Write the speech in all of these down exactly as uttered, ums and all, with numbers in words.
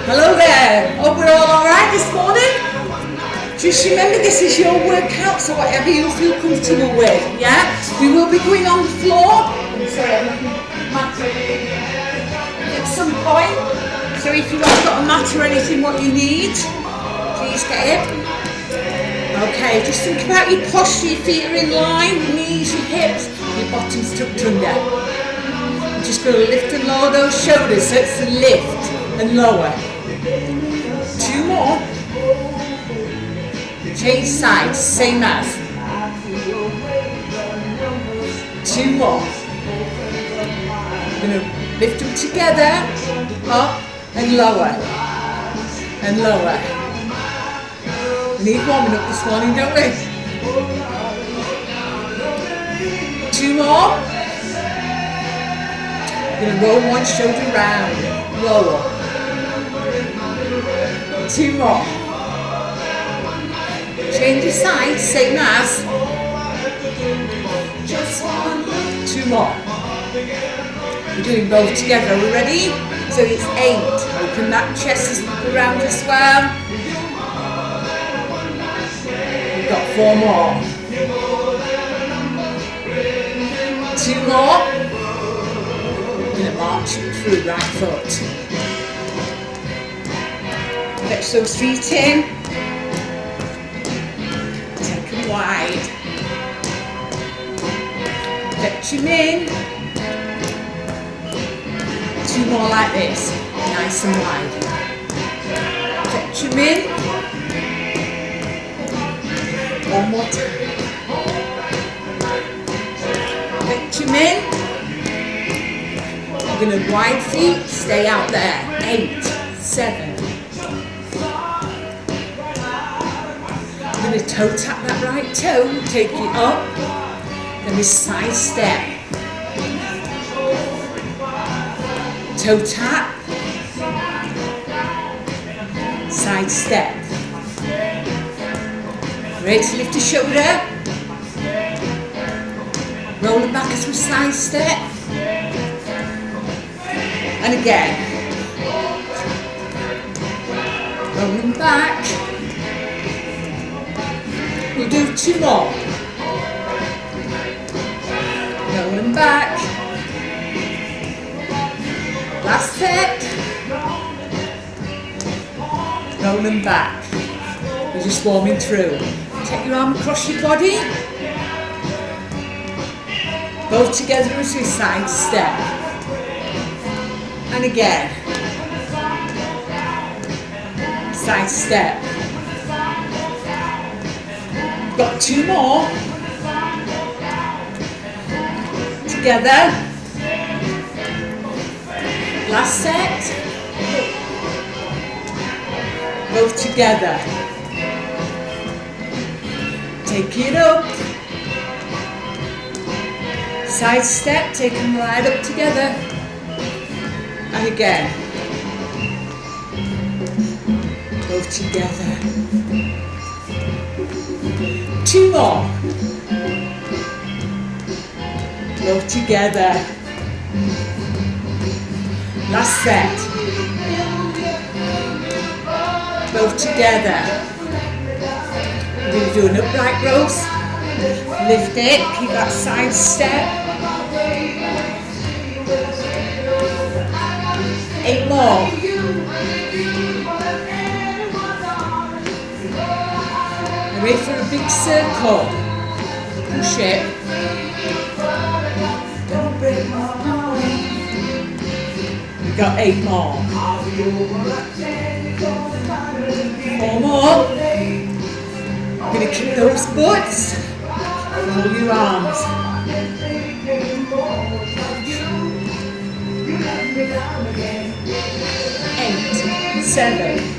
Hello there. Hope we're all alright this morning. Just remember, this is your workout, so whatever you feel comfortable with, yeah? We will be going on the floor. I'm sorry, I'm looking mat at some point. So if you have got a mat or anything what you need, please get it. Okay, just think about your posture. Your feet are in line, your knees, your hips, your bottom's tucked under. I'm just going to lift and lower those shoulders, so it's a lift and lower. Two more. Change sides, same as. Two more. I'm going to lift them together, up and lower, and lower. We need warming up this morning, don't we? Two more. I'm going to roll one shoulder round, lower. Two more. Change your side, same as. Just one. Two more. We're doing both together. Are we ready? So it's eight. Open that chest as we go around as well. We've got four more. Two more. We're going to march through right foot. Fetch those feet in. Take them wide. Fetch them in. Two more like this. Nice and wide. Fetch them in. One more time. Fetch them in. We're going to wide feet. Stay out there. Eight, seven. We're going to toe tap that right toe, take it up, then we side step. Toe tap, side step. Ready to lift the shoulder, roll it back as we side step, and again. Rolling back. We'll do two more. Rolling back. Last set. Rolling back. We're just warming through. Take your arm across your body. Both together as we side step. And again. Side step. Got two more. Together. Last set. Both together. Take it up. Side step, take them right up together. And again. Both together. Two more. Both together. Last set. Both together. We're going to do an upright rows. Lift it, keep that side step. Eight more. Ready for a big circle. Push it. Don't break my heart. We've got eight more. Four more. We're going to kick those butts. Roll your arms. Eight, seven.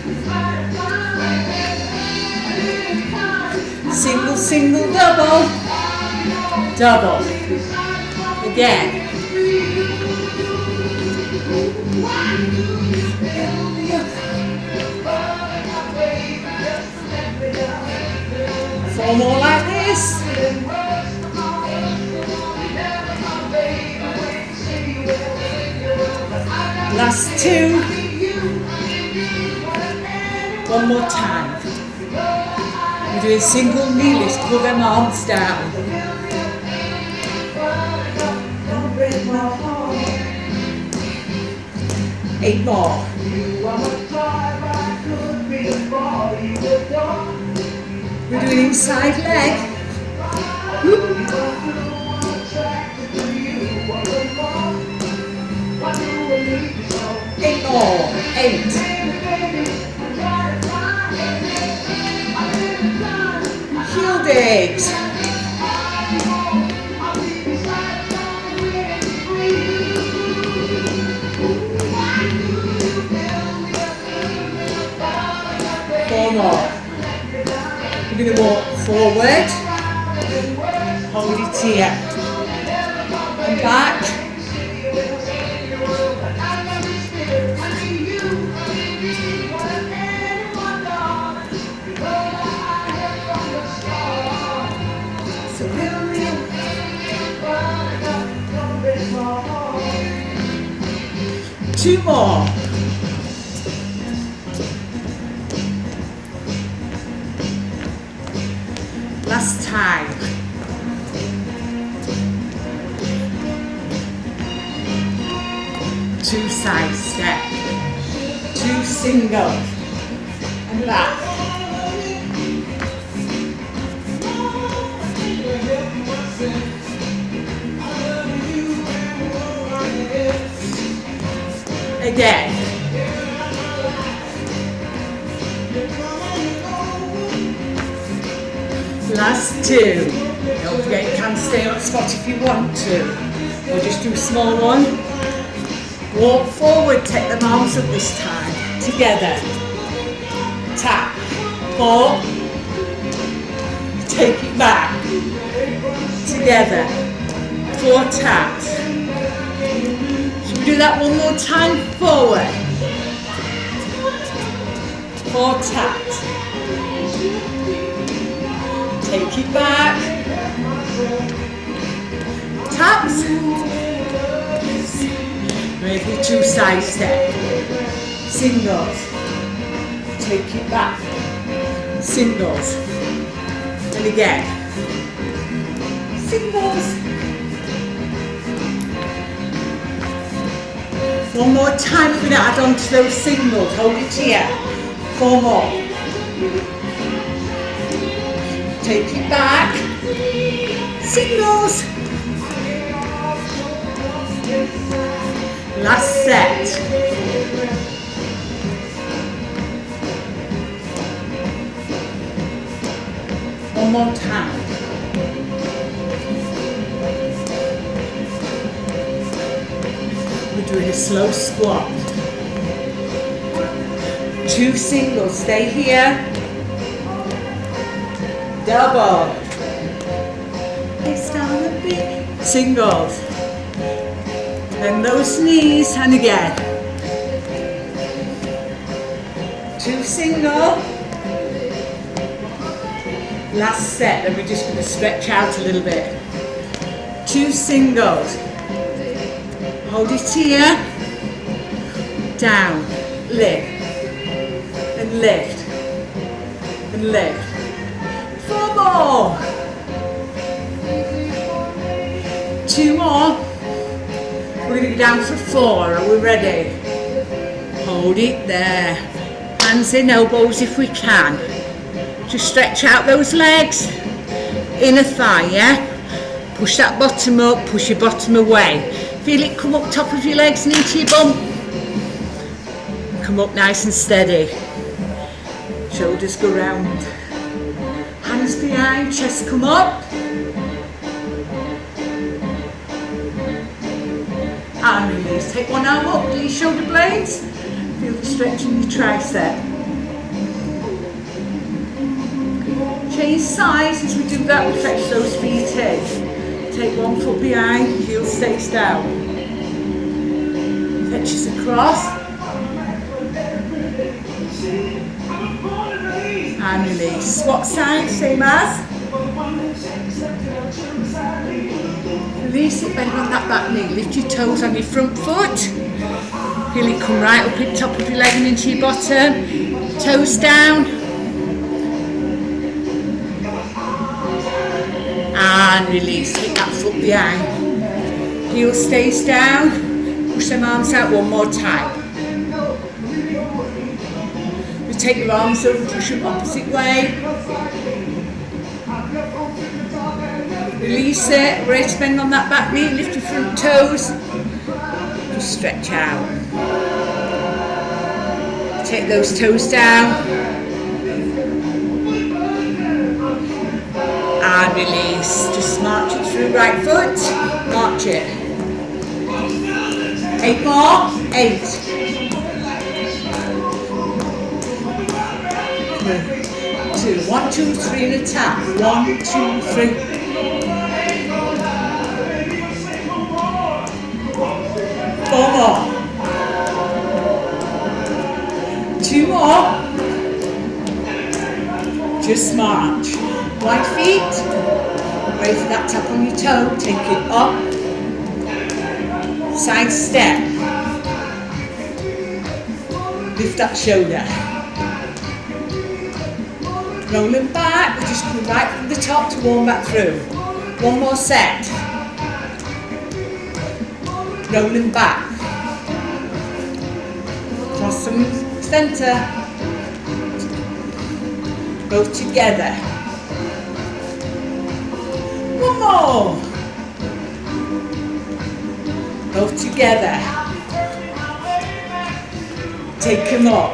Single, single, double, double. Again. Four more like this. Last two. One more time. We're doing single knee lifts, pull them arms down. Eight more. We're doing inside leg. Eight more. Eight. Heel digs. Four more. We're going to walk forward, hold it here, and back. So two more. Last time. Two side step. Two single. And back. Again. Last two. Don't forget you can stay on the spot if you want to. We'll just do a small one. Walk forward, take the arms up this time. Together. Tap. Four. Take it back. Together. Four taps. Should we do that one more time? Forward. Four taps. Take it back. Taps. Maybe two side step. Singles. Take it back. Singles. And again. Singles. One more time, we're going to add on to those singles. Hold it here. Four more. Take it back. Singles. Last set. One more time. We're doing a slow squat. Two singles. Stay here. Double. Place down a bit. Singles. Then those knees, and again. Two single. Last set, then we're just going to stretch out a little bit. Two singles. Hold it here. Down. Lift. And lift. And lift. Four more. Two more. We're going to go down for four. Are we ready? Hold it there. Hands in, elbows if we can. Just stretch out those legs. Inner thigh, yeah? Push that bottom up, push your bottom away. Feel it come up top of your legs and into your bum. Come up nice and steady. Shoulders go round. Hands behind, chest come up. And release. Take one arm up, do your shoulder blades. Feel the stretch in your tricep. Change sides as we do that, we fetch those feet in. Take one foot behind, heel stays down. Fetches across. And release. Swap side, same as. Release it, bend on that back knee. Lift your toes on your front foot. Feel it come right up at the top of your leg and into your bottom. Toes down. And release, hit that foot behind. Heel stays down, push them arms out one more time. You take your arms over, push them opposite way. Release it, raise bend on that back knee, lift your front toes. Just stretch out. Take those toes down. And release. Just march it through right foot. March it. Eight more. Eight. Two. One, two, three, and a tap. One, two, three. Four more. Two more. Just march. Wide feet. Wait for that tap on your toe. Take it up. Side step. Lift that shoulder. Rolling back. We're just coming right from the top to warm back through. One more set. Rolling back. Cross from centre. Both together. One more. Both together. Take them up.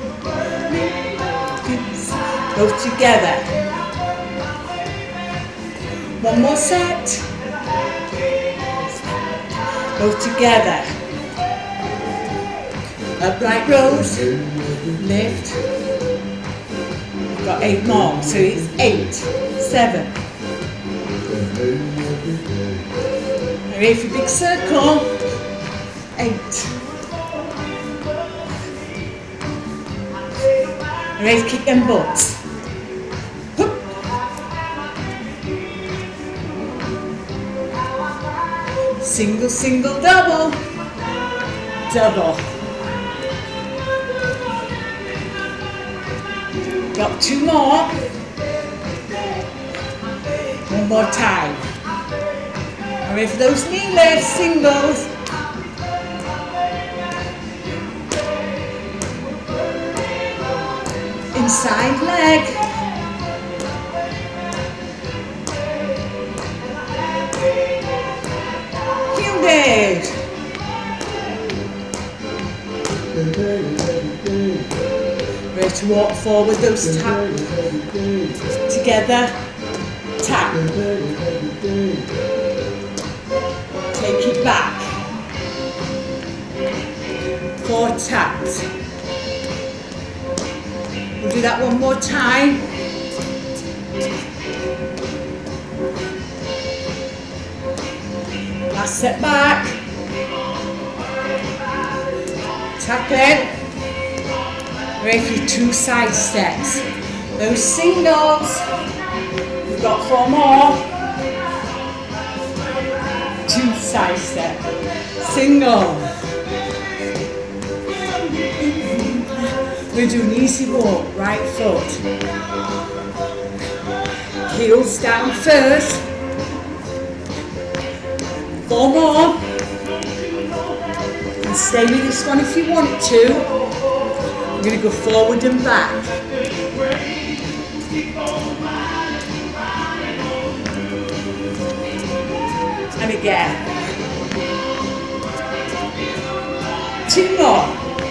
Both together. One more set. Both together. Upright rows. Lift. We've got eight more. So it's eight, seven. Ready for big circle. Eight. Ready to kick them butts. Whoop. Single, single, double. Double. Got two more. One more time. Ready for those knee lifts, singles. Inside leg. Heel dig. Ready to walk forward, those tap. Together. Tap. Take it back. Four taps. We'll do that one more time. Last set back. Tap in. Ready for your two side steps. Those singles. We've got four more. Two side step. Single. We're doing easy walk, right foot. Heels down first. Four more. And stay with this one if you want to. We're going to go forward and back. And again. Two more.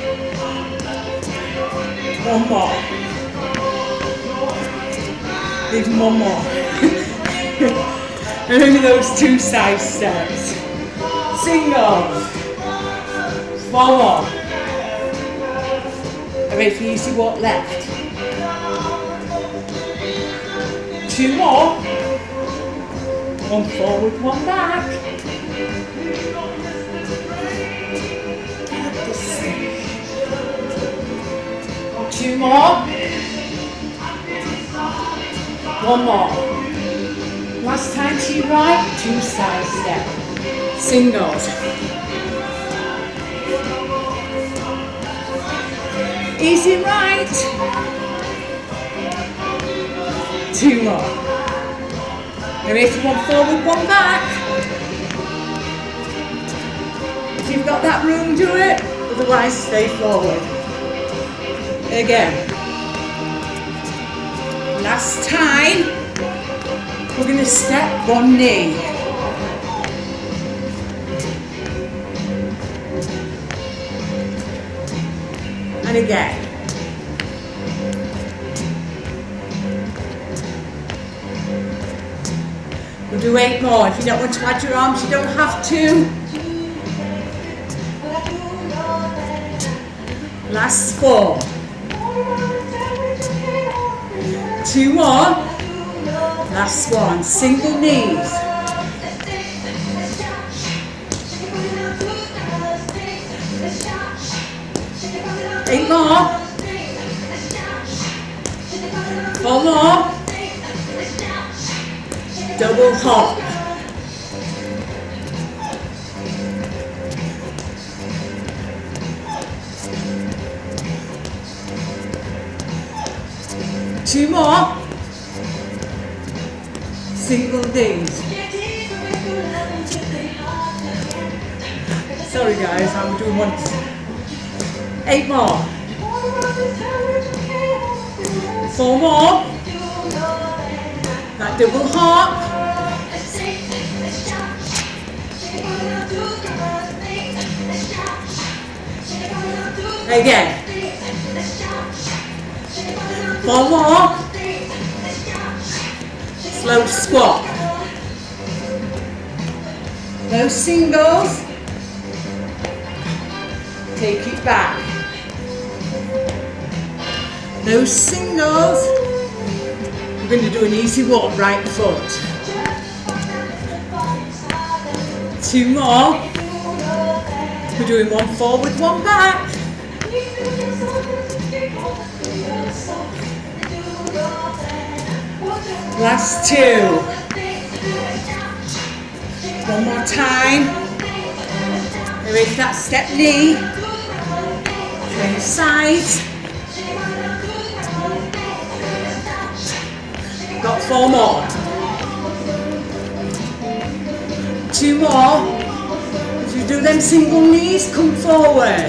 One more. Even one more. And only those two side steps. Singles. Four more. And ready for easy walk left. Two more. One forward, one back. Two more. One more. Last time to your right, two side step. Singles. Easy right. Two more. Now if you want forward, one back. If you've got that room, do it. Otherwise, stay forward. Again. Last time, we're going to step one knee. And again. We'll do eight more. If you don't want to add your arms, you don't have to. Last four. Two more. Last one. Single knees. Eight more. Four more. Double hop. Two more. Single knees. Sorry guys, I'm doing one. Eight more. Four more. That double hop. Again. Four more. Slow squat. No singles. Take it back. No singles. We're going to do an easy walk, right foot. Two more. We're doing one forward, one back. Last two. One more time. Erase that step knee. Change sides. Got four more. Two more. If you do them single knees, come forward.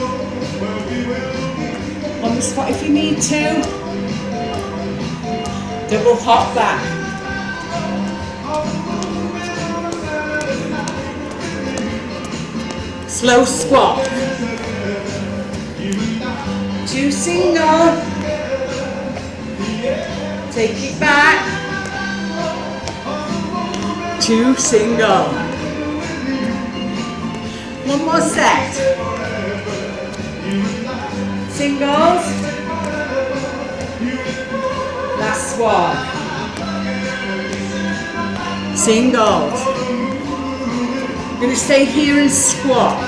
On the spot if you need to. Double hop back. Slow squat. Two single. Take it back. Two single. One more set. Singles. Last one. Singles. We're going to stay here and squat.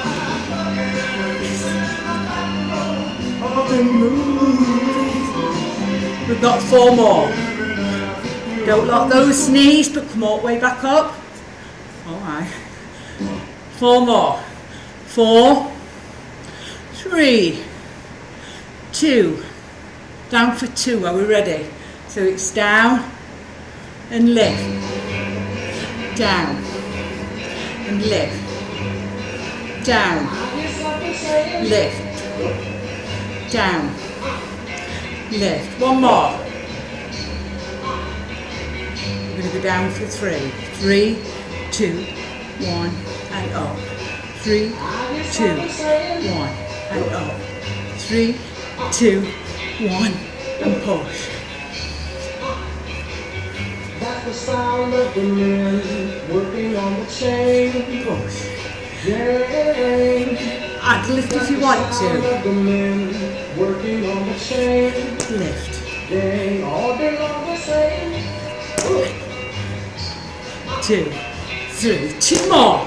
We've got four more. Don't lock those knees, but come all the way back up. All right. Four more. Four, three, two. Down for two. Are we ready? So it's down and lift. Down and lift. Down. Lift. Down. Lift. One more. We're going to go down for three. Three, two, one, and up. Three, two, one, and up. Three, two, one, and push. That's the sound of the men working on the chain. Push. Yeah. I'd lift if you want to. The men working on the chain. Lift. They all belong the same. Two, three, two more.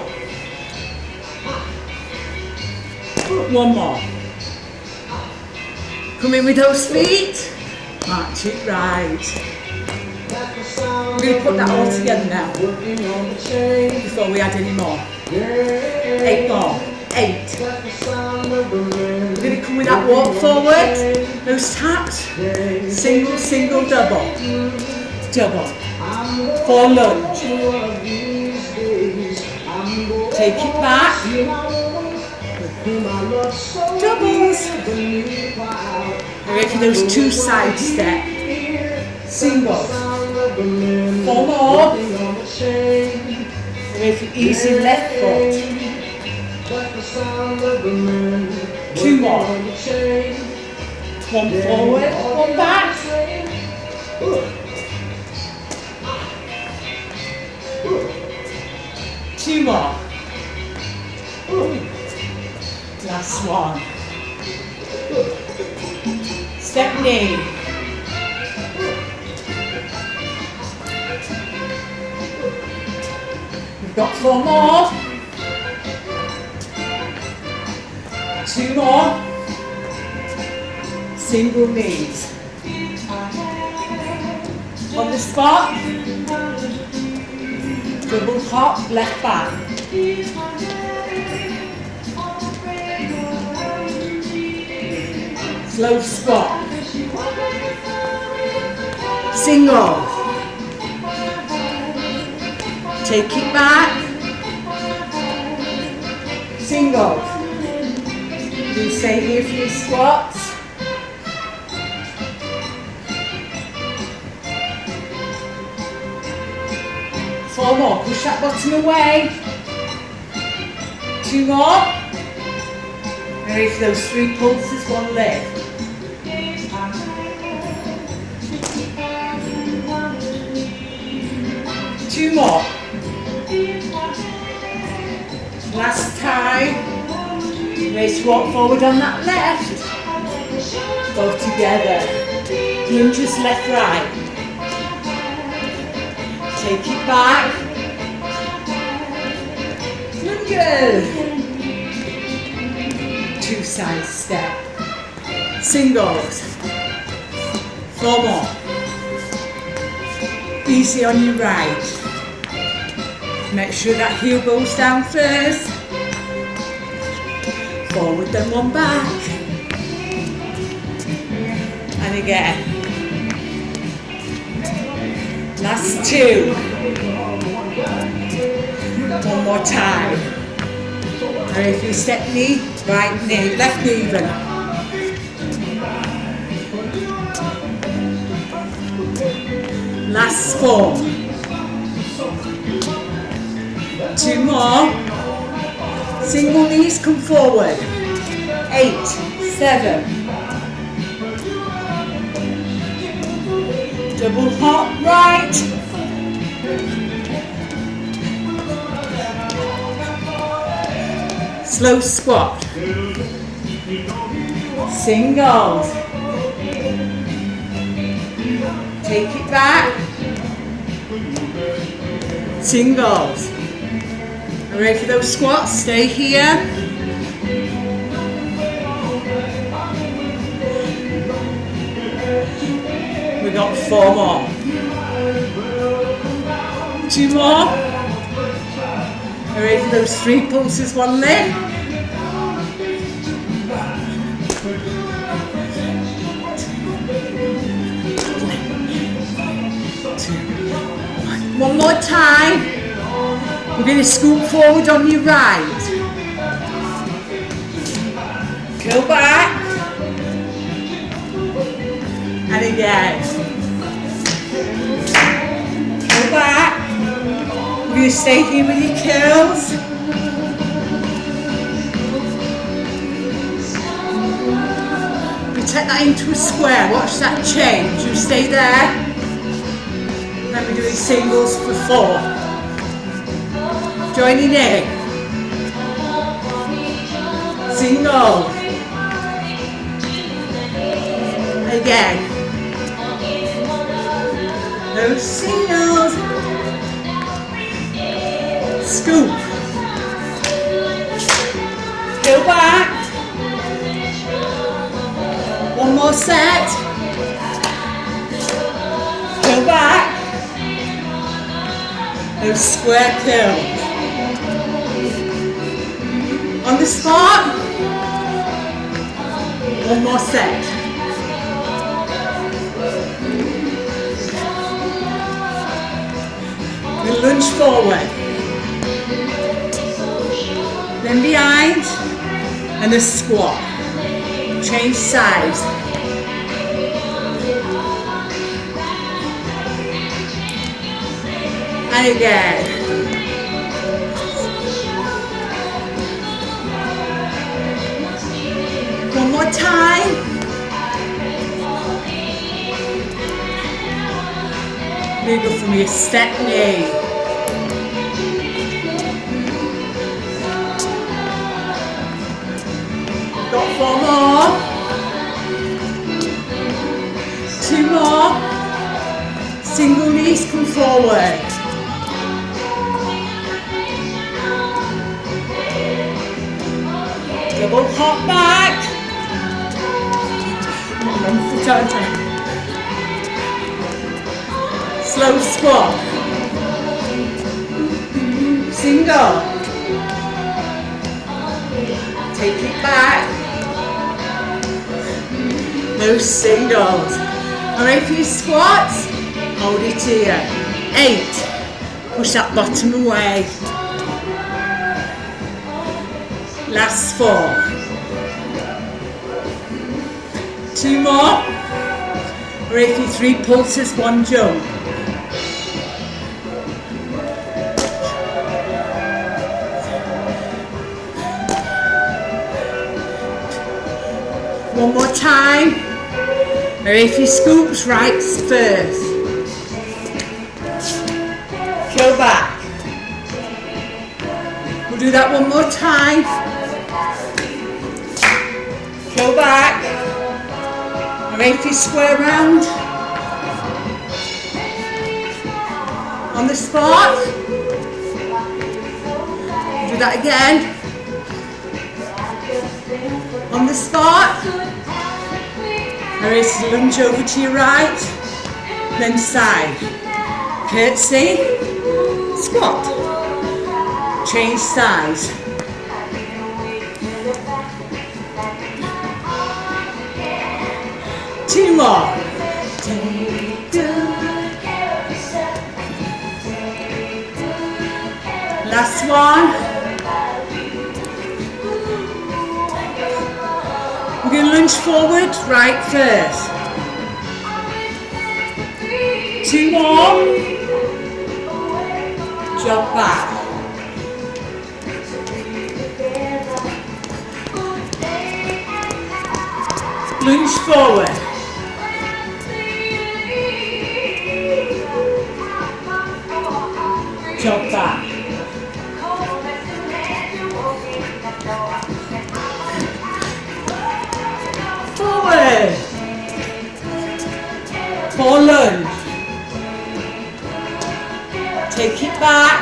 One more. Come in with those feet. March it right. We're going to put that all together now before we add any more. Eight more. eight. We're going to come with that walk forward, those taps, single, single, double, double, for lunge. Take it back, doubles, ready for those two side step, singles, four more, ready for easy left foot. Two more. One forward, one back. Two more. Last one. Step knee. We've got four more. Two more. Single knees. On the spot. Double hop, left back. Slow squat. Single. Take it back. Single. Do stay here for your squats. Four more. Push that bottom away. Two more. Ready for those three pulses, one lift. Two more. Last time. Ready to walk forward on that left. Both together. Lunges left, right. Take it back. Lunges. Two side step. Singles. Four more. Easy on your right. Make sure that heel goes down first. Forward, then one back. And again. Last two. One more time. And if you step knee, right knee, left knee even. Last four. Two more. Single knees, come forward. Eight, seven. Double hop right. Slow squat. Singles. Take it back. Singles. Ready for those squats? Stay here. We got four more. Two more. Ready for those three pulses, one leg. One more time. We're going to scoop forward on your right. Go back. And again. Go back. We're going to stay here with your curls. We take that into a square. Watch that change. You stay there. Then we're doing singles for four. Joining in. Single. Again. Those singles. Scoop. Go back. One more set. Go back. Those square curls. On the spot. One more set. We lunge forward. Then behind and a squat. Change sides. And again. One more time. We go from your step knee. Got four more. Two more. Single knees come forward. Double hop back. Slow squat. Single. Take it back. Those singles. Alright, for your squats, hold it here. Eight. Push that bottom away. Last four. Two more. Alright, for your three pulses, one jump. One more time. Or if you scoops, right first. Go back. We'll do that one more time. Go back. Or if you square round. On the spot. Do that again. On the spot. Alright, lunge over to your right, then side. Curtsy, squat. Change sides. Two more. Last one. We're going to lunge forward, right first. Two more. Jump back. Lunge forward. Jump back. Forward. For lunge. Take it back.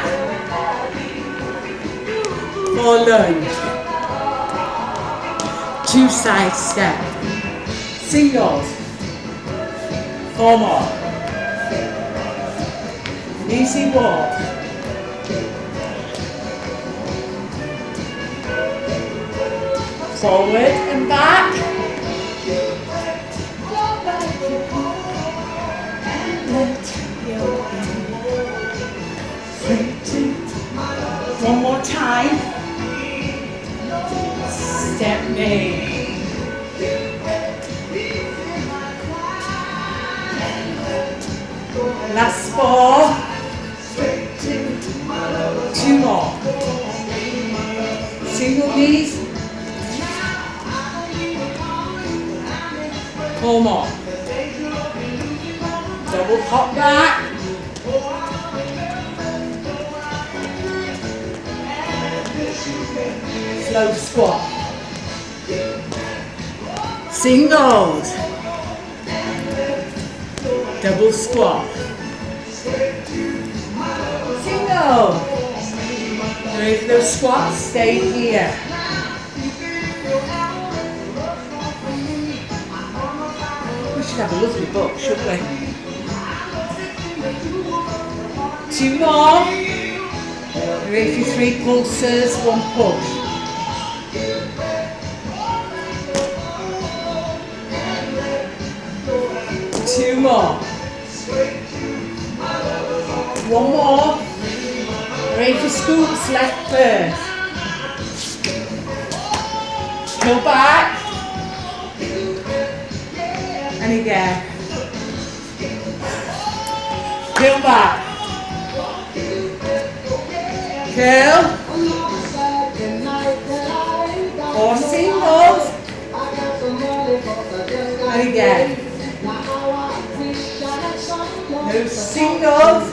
For lunge. Two side step. Singles. Four more. Easy walk. Forward and back. One more time. Step knee. Last four. Two more. Single knees. Four more. Double hop back. Slow squat. Singles. Double squat. Single. If those squats, stay here. We should have a lovely book, shouldn't we? Two more. Ready for three pulses, one push. Two more. One more. Ready for scoops, left first. Go back. And again. Go back. Curl. Four singles. And again. No singles.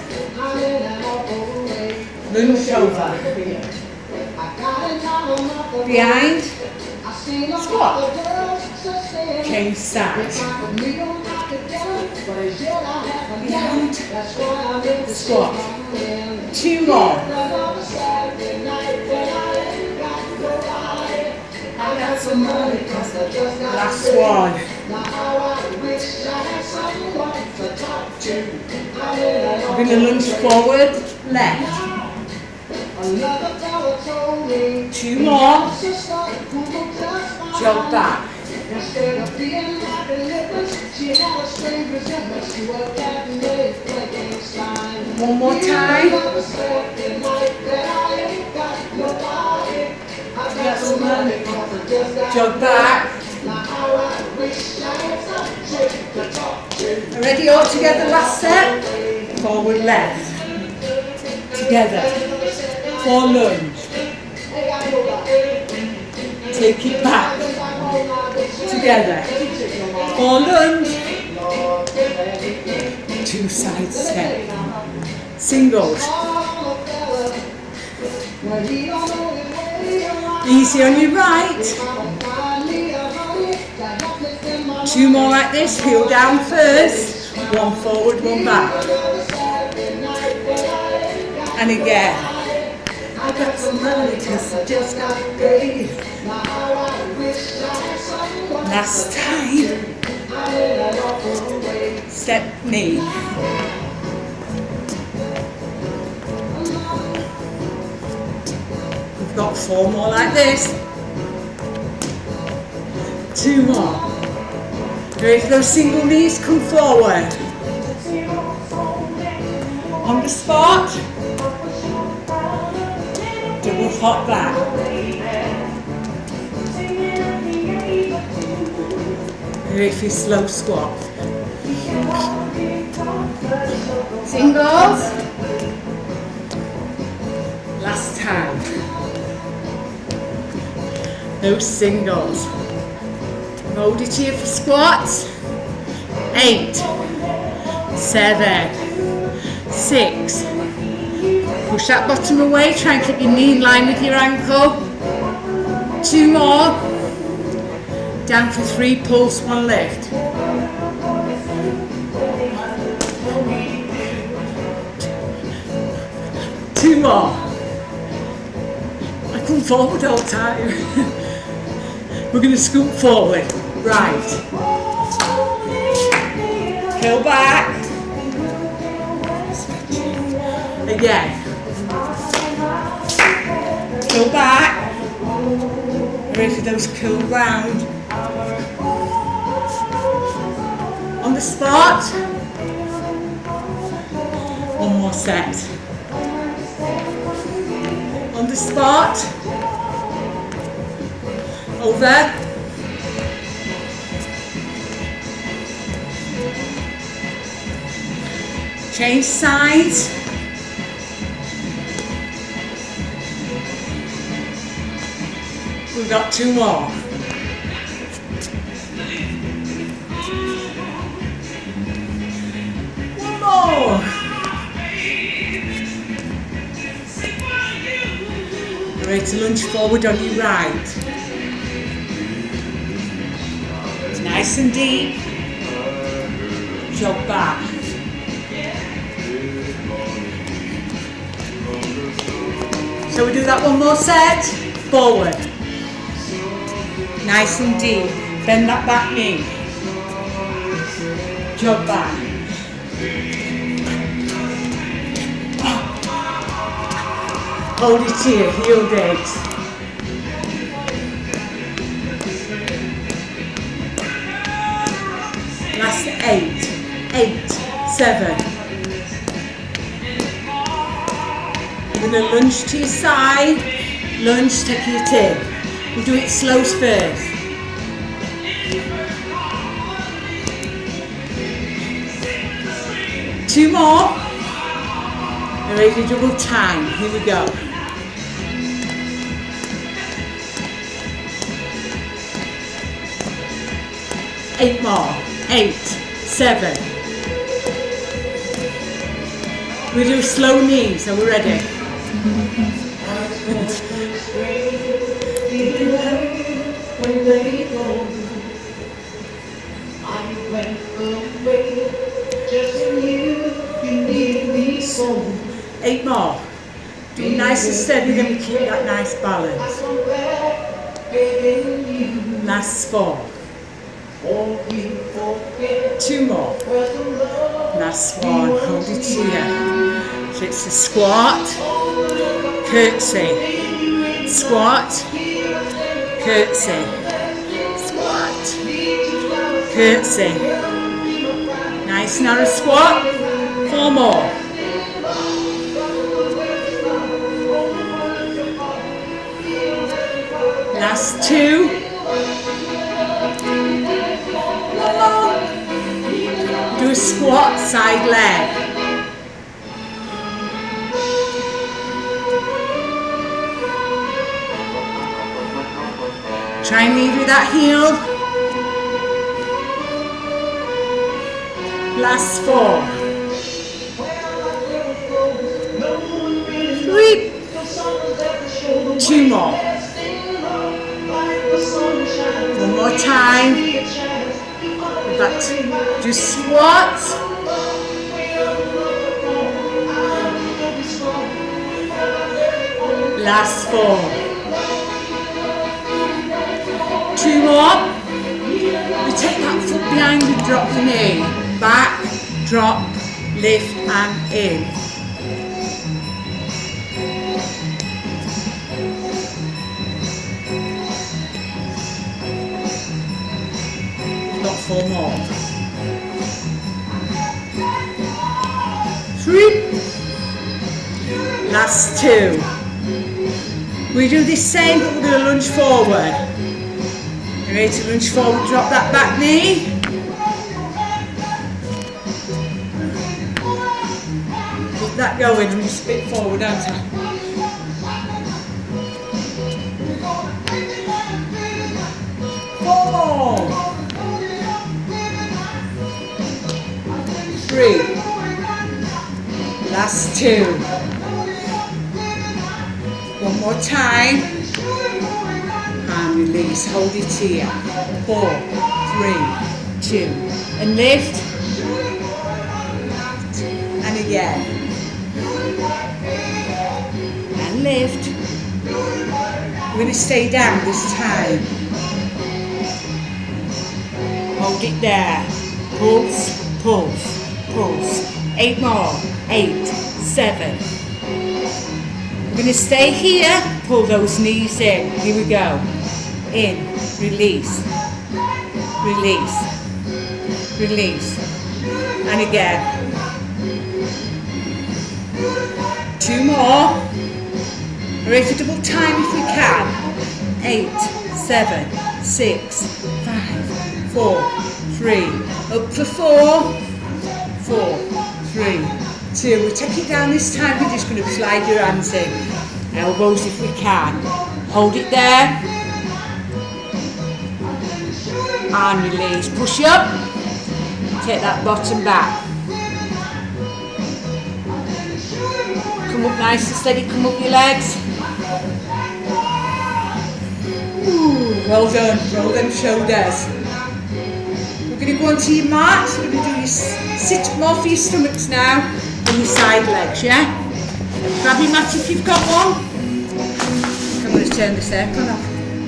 Lunge over. Behind. Squat. Change side. Behind. Squat. Two more. Last one. We're going to lunge forward, left. Two more. Jog back. One more time. Jog back. Ready all together, last set. Forward left. Together. Four lunge. Take it back. Together. Four lunge. Two side step. Singles. Easy on your right. Two more like this. Heel down first. One forward, one back. And again. I got some money because I just got paid. Last time. Step knee. We've got four more like this. Two more. Ready for those single knees? Come forward. On the spot. Double hop back. Ready for your slow squat. Singles. Last time. Those singles. Hold it here for squats. Eight. Seven. Six. Push that bottom away. Try and keep your knee in line with your ankle. Two more. Down for three. Pulse. One lift. Two more. I come forward all the time. We're going to scoop forward. Right. Curl back. Again. Curl back. Ready for those curl round. On the spot. One more set. On the spot. Over. Change sides. We've got two more. One more. Ready to lunge forward on your right. Nice and deep. Jog back. So we do that one more set. Forward. Nice and deep. Bend that back knee. Jog back. Hold it here, heel digs. Last eight, eight, seven. You're going to lunge to your side, lunge, take it in. We'll do it slow first. Two more. You're ready to double time. Here we go. Eight more. Eight, seven. We do slow knees. Are we ready? Eight more. Do nice and steady, then we keep that nice balance. Last four. Two more. Last one. Hold it here. So it's a squat, curtsy, squat, curtsy, squat, curtsy. Nice narrow squat. Four more. Last two. One more. Do a squat, side leg. Try and lead with that heel. Last four. Three. Two more. One more time. Back to do squats. Last four. Two more. We take that foot behind, we drop the knee. Back, drop, lift and in. Got four more. Three. Last two. We do the same, but we're going to lunge forward. You're ready to lunge forward, drop that back knee. Keep that going and just spit forward, don't I? Four more. Three. Last two. One more time. And release. Hold it here. Four, three, two. And lift. And again. And lift. We're going to stay down this time. Hold it there. Pulse, pulse, pulse. Eight more. Eight, seven. We're going to stay here. Pull those knees in. Here we go. In, release, release, release. And again. Two more. Ready for double time if we can. Eight, seven, six, five, four, three. Up for four, four, three, two. We'll take it down this time. We're just going to slide your hands in. Elbows if we can. Hold it there. And release. Push up. Take that bottom back. Come up nice and steady. Come up your legs. Ooh, well done. Roll them shoulders. We're going to go onto your mats. We're going to do your sit more for your stomachs now and your side legs, yeah? Grab your mat if you've got one. I'm going to turn this aircon off.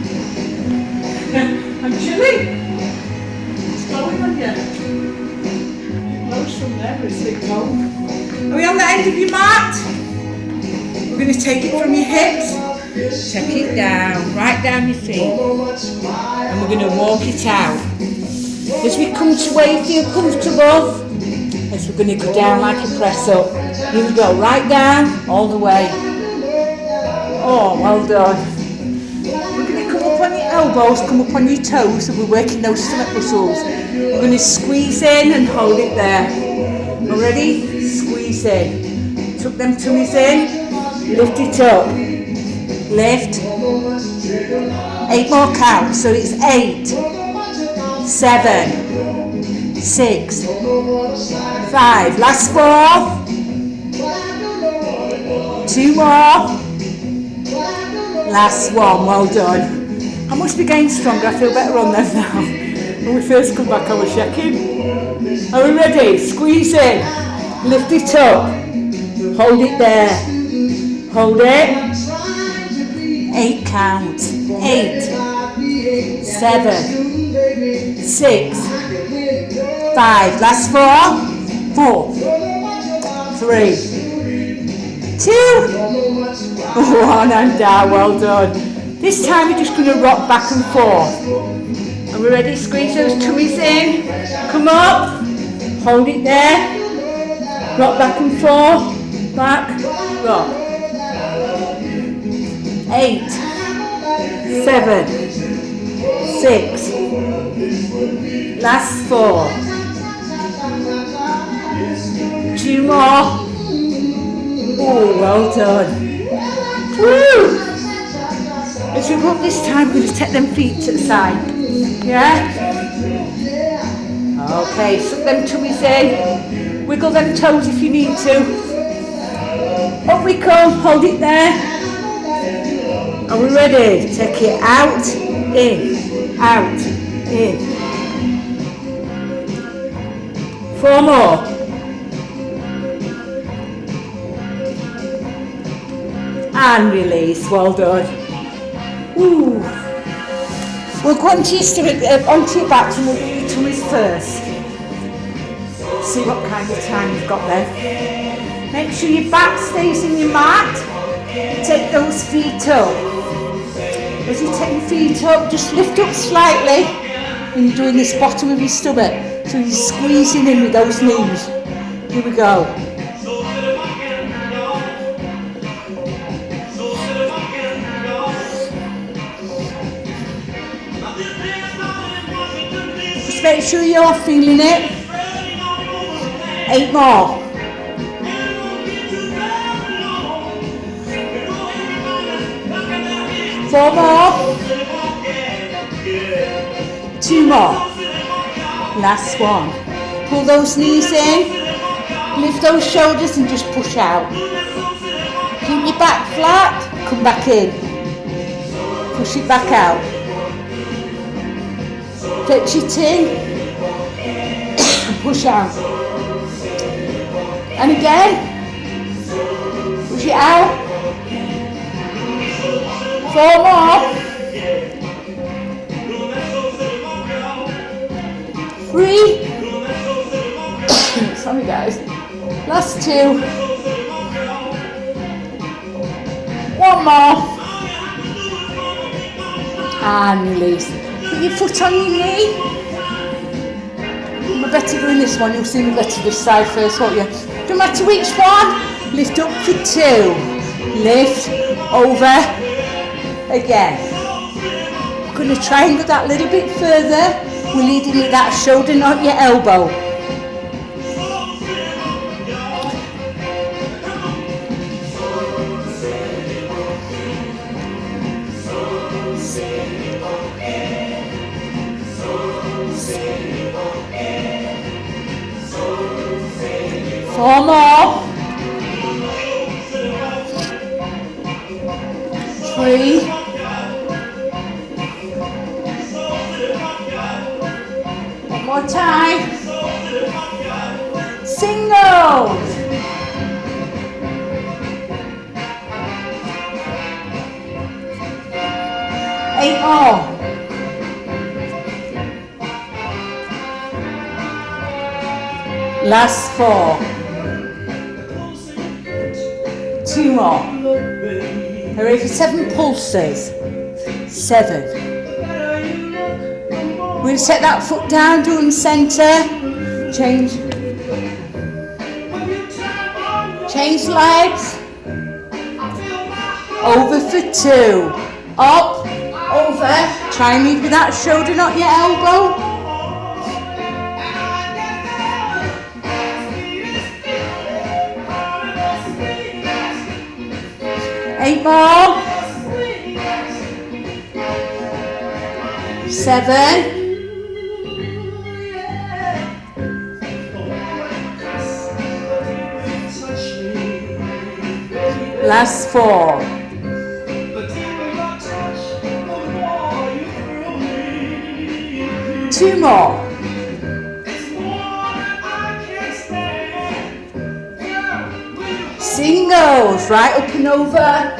I'm chilly. It's going on you. It blows from there, but it's a bit cold. Are we on the end of your mat? We're going to take it from your hips. Take it down, right down your feet. And we're going to walk it out. As we come to where you feel comfortable, as we're going to go down like a press up. Here we go, right down, all the way. Oh, well done. We're going to come up on your elbows, come up on your toes, and we're working those stomach muscles. We're going to squeeze in and hold it there. Ready? Squeeze in. Tuck them tummies in, lift it up. Lift. Eight more counts, so it's eight, seven, six, five. Last four. Two more. Last one. Well done. I must be getting stronger. I feel better on them now. When we first come back, I was shaking. Are we ready? Squeeze in. Lift it up. Hold it there. Hold it. Eight counts. Eight, seven, six, five. Last four. Four, three, two, one, and down. Well done. This time we're just going to rock back and forth. Are we ready? Squeeze those tummies in. Come up. Hold it there. Rock back and forth. Back. Rock. Eight, seven, six, last four, two more. Oh, well done. Woo! As we walk this time, we're going to take them feet to the side. Yeah? Okay, suck them tummies in. Wiggle them toes if you need to. Up we come, hold it there. Are we ready? Take it out, in, out, in. Four more. And release. Well done. Ooh. We'll go onto your, stomach, uh, onto your back and we'll do your tummies first. See what kind of time you've got there. Make sure your back stays in your mat. Take those feet up. As you take your feet up, just lift up slightly when you're doing this bottom of your stomach. So you're squeezing in with those knees. Here we go. Just make sure you're feeling it. Eight more. Four more. Two more. Last one. Pull those knees in. Lift those shoulders and just push out. Keep your back flat. Come back in. Push it back out. Touch it in. Push out. And again. Push it out. Four more. Three. Sorry guys. Last two. One more. And release. Put your foot on your knee. I'm better doing this one. You'll see me better this side first, won't you? No matter which one. Lift up for two. Lift over. Again. I'm going to try and go that little bit further. We're leading with that shoulder, not your elbow. Four more. Three. One more time. Singles. Eight more. Last four. Two more. Are ready for seven pulses. Seven. We'll set that foot down, doing centre. Change. Change legs. Over for two. Up, over. Try and lead with that shoulder, not your elbow. Eight more. Seven. Last four. Two more. Singles, right up and over.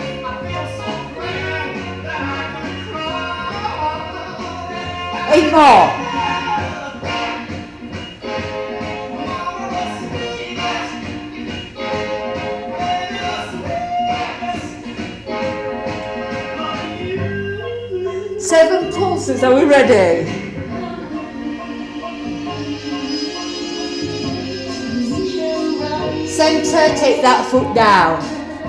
Eight more. Seven pulses, are we ready? Centre, take that foot down.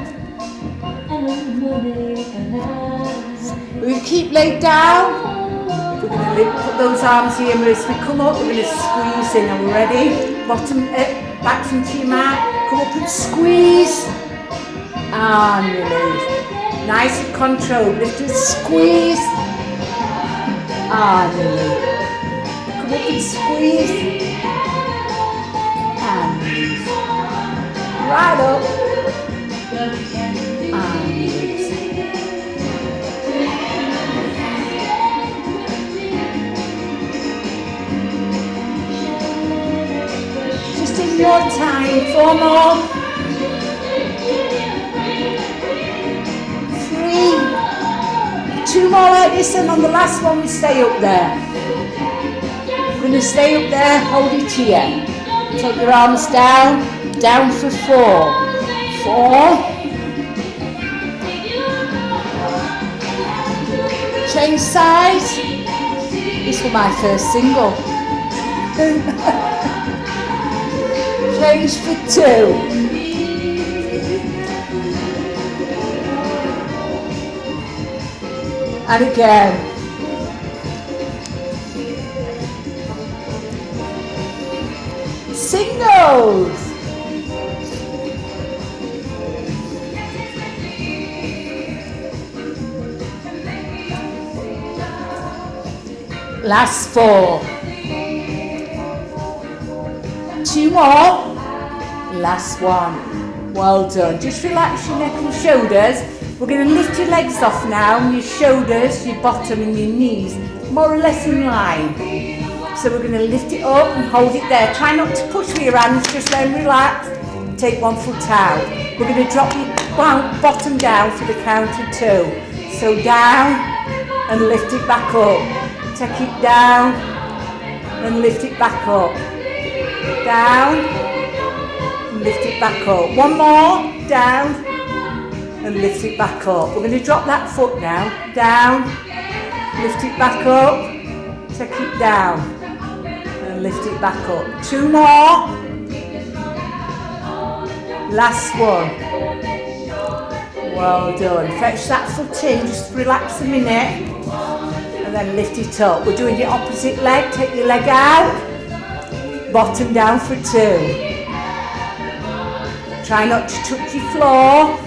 We keep laid down. We're going to put those arms here, as we come up, we're going to squeeze in. Are we ready? Bottom, uh, back into your mat. Come up and squeeze. And release. Nice and controlled. Lift and squeeze. And release. Come up and squeeze. And release. Right up. And release. Your time, four more, three, two more like this, and on the last one we stay up there. We're going to stay up there, hold it here. Take your arms down, down for four, four, change sides. This was my first single. Change for two. And again. Singles. Last four. Two more. Last one. Well done. Just relax your neck and shoulders. We're going to lift your legs off now, and your shoulders, your bottom and your knees more or less in line. So we're going to lift it up and hold it there. Try not to push with your hands, just let them relax. Take one foot out. We're going to drop your bottom down for the count of two. So down and lift it back up. Take it down and lift it back up. Down. Lift it back up. One more. Down. And lift it back up. We're going to drop that foot now. Down. Lift it back up. Take it down. And lift it back up. Two more. Last one. Well done. Fetch that foot in. Just relax a minute. And then lift it up. We're doing the opposite leg. Take your leg out. Bottom down for two. Try not to touch your floor.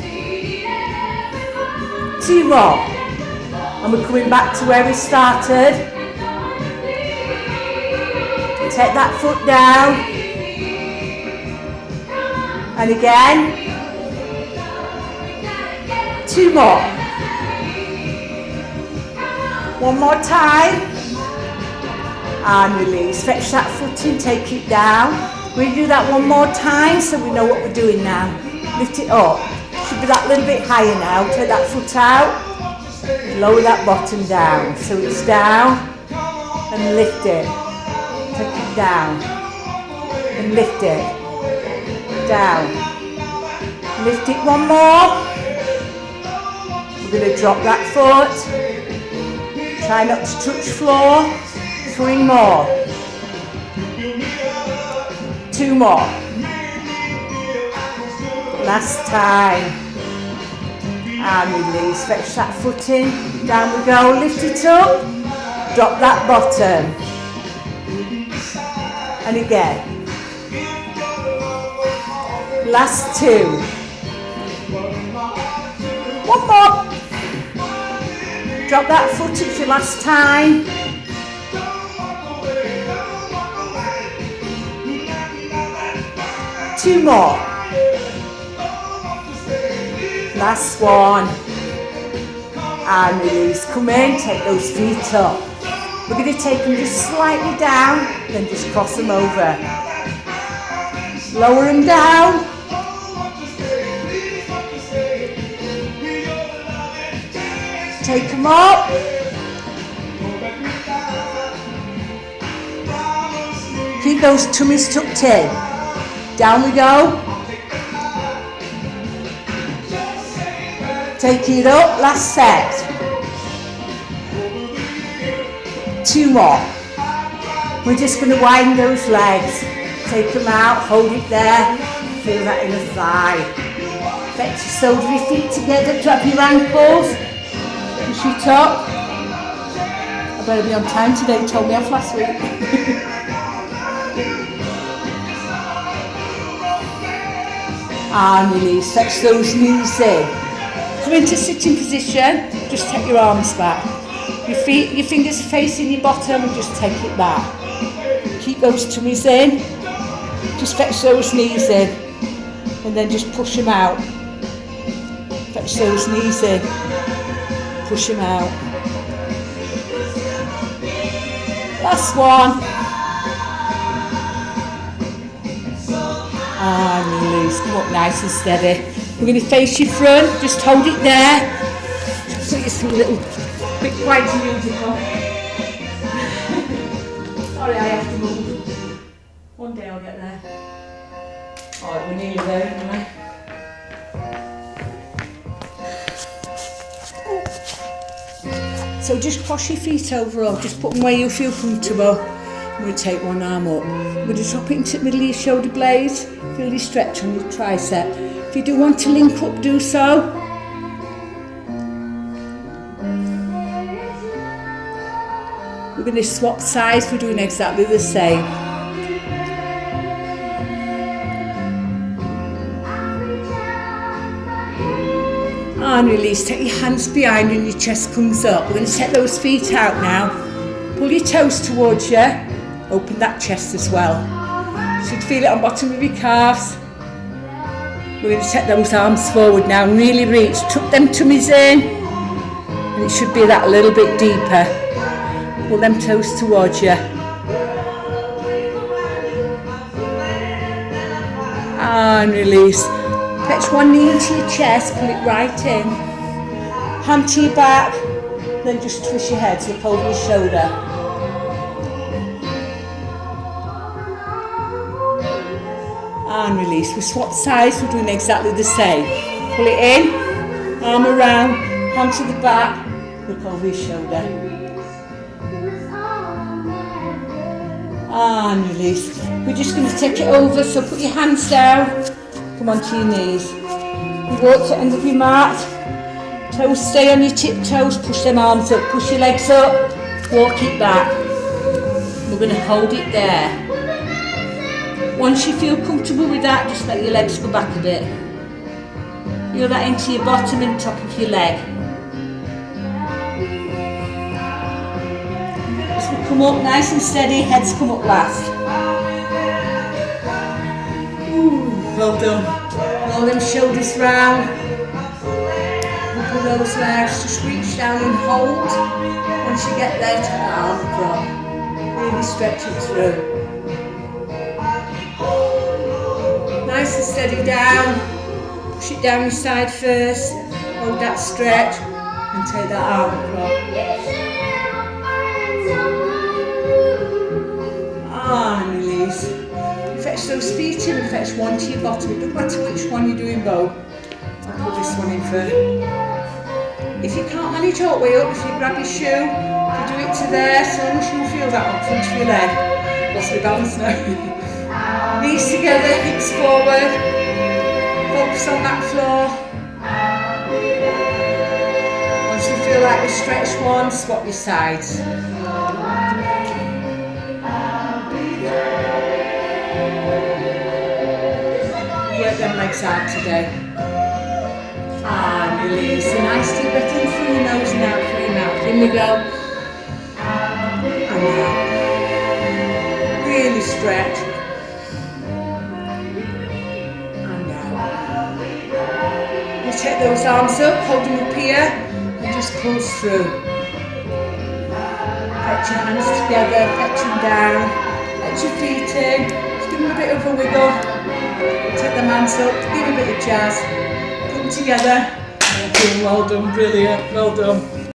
Two more. And we're coming back to where we started. Take that foot down. And again. Two more. One more time. And release. Fetch that foot in, take it down. We'll do that one more time so we know what we're doing now. Lift it up. Should be that little bit higher now. Take that foot out. Lower that bottom down. So it's down and lift it. Take it down and lift it. Down. Lift it one more. We're going to drop that foot. Try not to touch floor. Three more. Two more. Last time. And release. Stretch that foot in. Down we go. Lift it up. Drop that bottom. And again. Last two. One more. Drop that foot, it's your last time. Two more. Last one. And release. Come in, take those feet up. We're going to take them just slightly down, then just cross them over. Lower them down. Take them up. Keep those tummies tucked in. Down we go. Take it up, last set. Two more. We're just going to widen those legs. Take them out, hold it there. Feel that in the thigh. Fetch your soles of your feet together, grab your ankles. Push it up. I better be on time today, told me off last week. And release, fetch those knees in. Come into sitting position, just take your arms back. Your feet, your fingers facing your bottom and just take it back. Keep those tummies in. Just fetch those knees in. And then just push them out. Fetch those knees in. Push them out. Last one. And release. Come up nice and steady. We're going to face your front. Just hold it there. Just put you some little bit quieter music on. Sorry, I have to move. One day I'll get there. Alright, we're nearly there, anyway. So just cross your feet over, or just put them where you feel comfortable. I'm going to take one arm up. We're going to drop it into the middle of your shoulder blades. Feel your stretch on your tricep. If you do want to link up, do so. We're going to swap sides. We're doing exactly the same. And release. Take your hands behind and your chest comes up. We're going to set those feet out now. Pull your toes towards you. Open that chest as well. You should feel it on bottom of your calves. We're going to set those arms forward now and really reach. Tuck them tummies in. And it should be that a little bit deeper. Pull them toes towards you. And release. Fetch one knee into your chest, pull it right in. Hand to your back, then just twist your head, look over your shoulder. And release. We swap sides, we're doing exactly the same. Pull it in, arm around, hand to the back, look over your shoulder. And release. We're just going to take it over, so put your hands down. Come onto your knees. You walk to the end of your mat. Toes stay on your tiptoes. Push them arms up. Push your legs up. Walk it back. We're going to hold it there. Once you feel comfortable with that, just let your legs go back a bit. Feel that into your bottom and top of your leg. As we come up nice and steady, heads come up last. Well done. Roll them shoulders round. Pull those legs. Just reach down and hold. Once you get there, take that arm drop. Really stretch it through. Nice and steady down. Push it down your side first. Hold that stretch and take that arm drop. And release. Fetch those feet in and fetch one to your bottom. It doesn't matter which one you're doing both. I'll put this one in first. If you can't manage all the way up, if you grab your shoe, if you do it to there, so the shoe feels that up front of your leg. Lost my balance now. Knees together, hips forward. Focus on that floor. Once you feel like you stretch one, swap your sides. Work them legs out today. And release. A nice deep breath in through your nose and out through your mouth. In we go. And out. Really stretch. And out. You take those arms up, hold them up here, and just pulse through. Fetch your hands together, fetch them down. Fetch your feet in. Just give them a bit of a wiggle. Take the hands up, give a bit of jazz. Put them together. Well done, well done, brilliant, well done.